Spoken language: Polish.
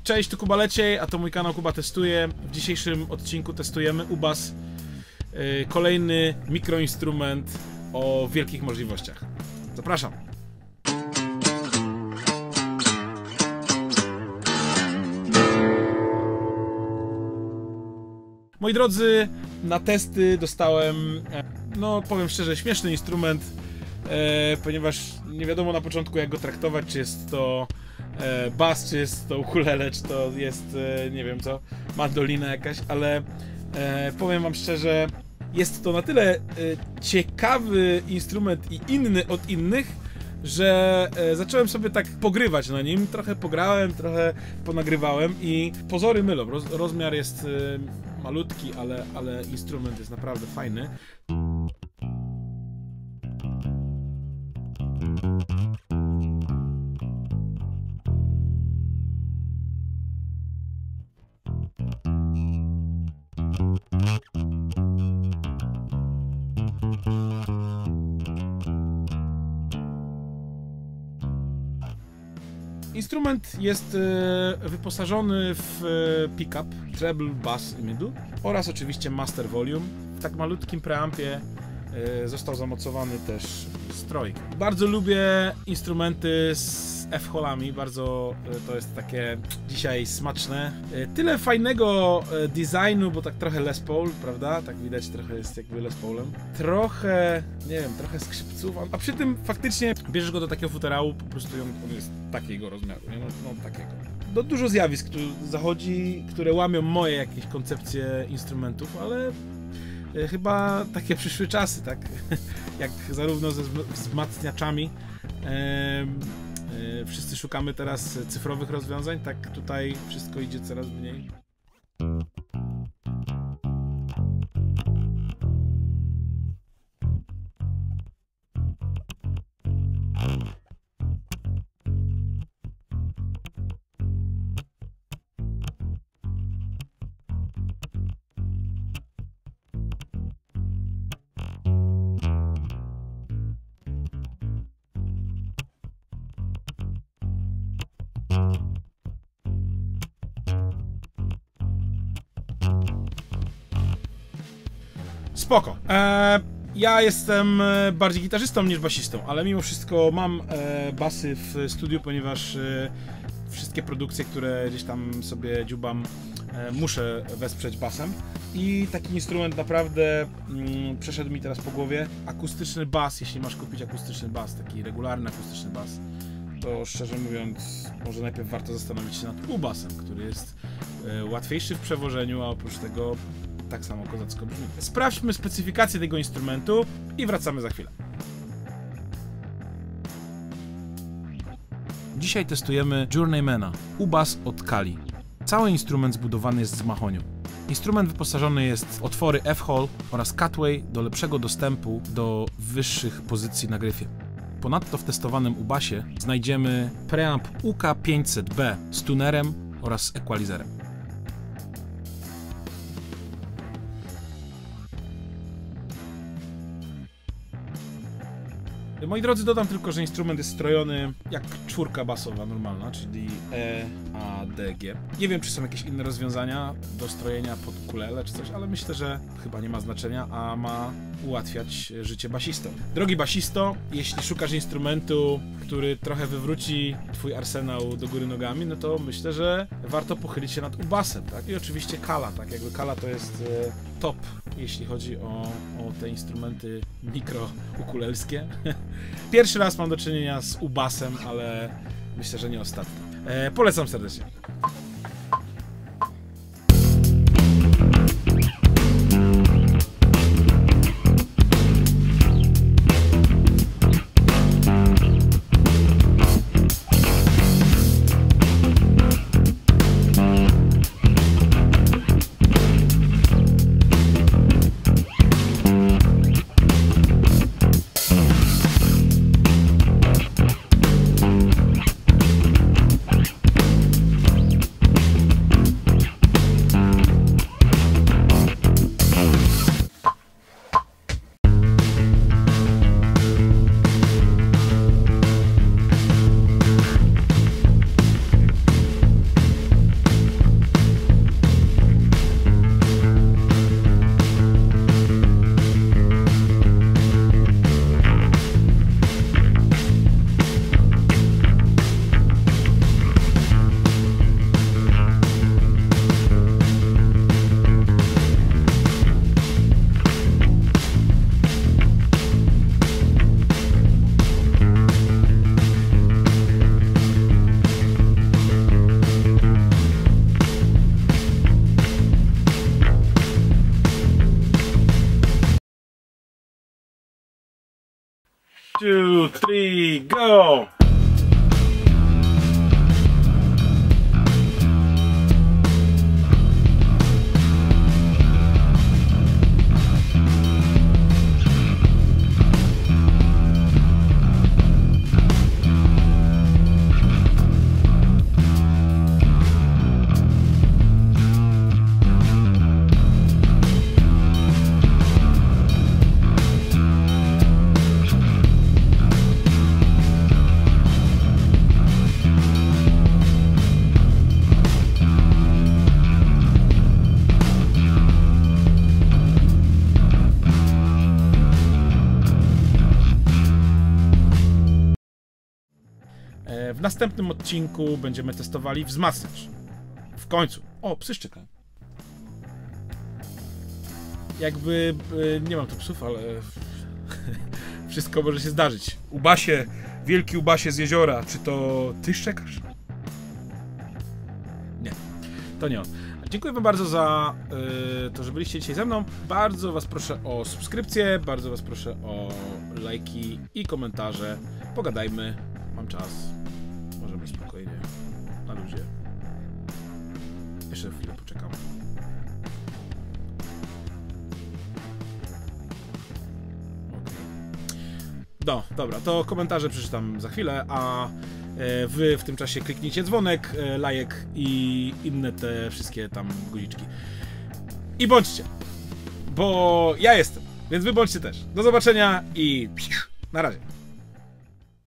Cześć, tu Kuba Leciej, a to mój kanał Kuba Testuje. W dzisiejszym odcinku testujemy U-Bass, kolejny mikroinstrument o wielkich możliwościach. Zapraszam! Moi drodzy, na testy dostałem, no powiem szczerze, śmieszny instrument, ponieważ nie wiadomo na początku, jak go traktować, czy jest to bas, czy jest to ukulele, czy to jest, nie wiem co, mandolina jakaś, ale powiem wam szczerze, jest to na tyle ciekawy instrument i inny od innych, że zacząłem sobie tak pogrywać na nim, trochę pograłem, trochę ponagrywałem i pozory mylą. Rozmiar jest malutki, ale instrument jest naprawdę fajny. Instrument jest wyposażony w pickup, treble, bass i middle oraz oczywiście master volume. W tak malutkim preampie został zamocowany też strojk. Bardzo lubię instrumenty z F-holami, bardzo to jest takie dzisiaj smaczne. Tyle fajnego designu, bo tak trochę Les Paul, prawda? Tak widać, trochę jest jakby Les Paulem. Trochę, nie wiem, trochę skrzypców, a przy tym faktycznie bierzesz go do takiego futerału, po prostu on jest takiego rozmiaru, nie? No takiego. Dużo zjawisk tu zachodzi, które łamią moje jakieś koncepcje instrumentów, ale chyba takie przyszły czasy, tak? Jak zarówno ze wzmacniaczami, wszyscy szukamy teraz cyfrowych rozwiązań, tak tutaj wszystko idzie coraz mniej. Spoko. Ja jestem bardziej gitarzystą niż basistą, ale mimo wszystko mam basy w studiu, ponieważ wszystkie produkcje, które gdzieś tam sobie dziubam, muszę wesprzeć basem. I taki instrument naprawdę przeszedł mi teraz po głowie. Akustyczny bas, jeśli masz kupić akustyczny bas, taki regularny akustyczny bas, to szczerze mówiąc, może najpierw warto zastanowić się nad U-Bassem, który jest łatwiejszy w przewożeniu, a oprócz tego tak samo kozacko brzmi. Sprawdźmy specyfikację tego instrumentu i wracamy za chwilę. Dzisiaj testujemy Journeymana, U-Bass od Kali. Cały instrument zbudowany jest z mahoniu. Instrument wyposażony jest w otwory F-hole oraz cutaway do lepszego dostępu do wyższych pozycji na gryfie. Ponadto w testowanym U-Bassie znajdziemy preamp UK500B z tunerem oraz equalizerem. Moi drodzy, dodam tylko, że instrument jest strojony jak czwórka basowa normalna, czyli E, A, D, G. Nie wiem, czy są jakieś inne rozwiązania do strojenia pod ukulele czy coś, ale myślę, że chyba nie ma znaczenia, a ma ułatwiać życie basistom. Drogi basisto, jeśli szukasz instrumentu, który trochę wywróci twój arsenał do góry nogami, no to myślę, że warto pochylić się nad U-Bassem, tak? I oczywiście Kala, tak? Jakby Kala to jest top, jeśli chodzi o te instrumenty mikro-ukulelskie. Pierwszy raz mam do czynienia z U-Bassem, ale myślę, że nie ostatni. Polecam serdecznie. 2, 3, go! W następnym odcinku będziemy testowali wzmacniacz. W końcu. O, psy szczekają. Jakby... nie mam tu psów, ale... wszystko może się zdarzyć. Ubasie, wielki Ubasie z jeziora. Czy to ty szczekasz? Nie, to nie on. Dziękuję wam bardzo za to, że byliście dzisiaj ze mną. Bardzo was proszę o subskrypcję, bardzo was proszę o lajki i komentarze. Pogadajmy. Mam czas. Możemy spokojnie. Na luzie. Jeszcze chwilę poczekam. Okay. No, dobra, to komentarze przeczytam za chwilę, a wy w tym czasie kliknijcie dzwonek, lajek i inne te wszystkie tam guziczki. I bądźcie, bo ja jestem, więc wy bądźcie też. Do zobaczenia i na razie.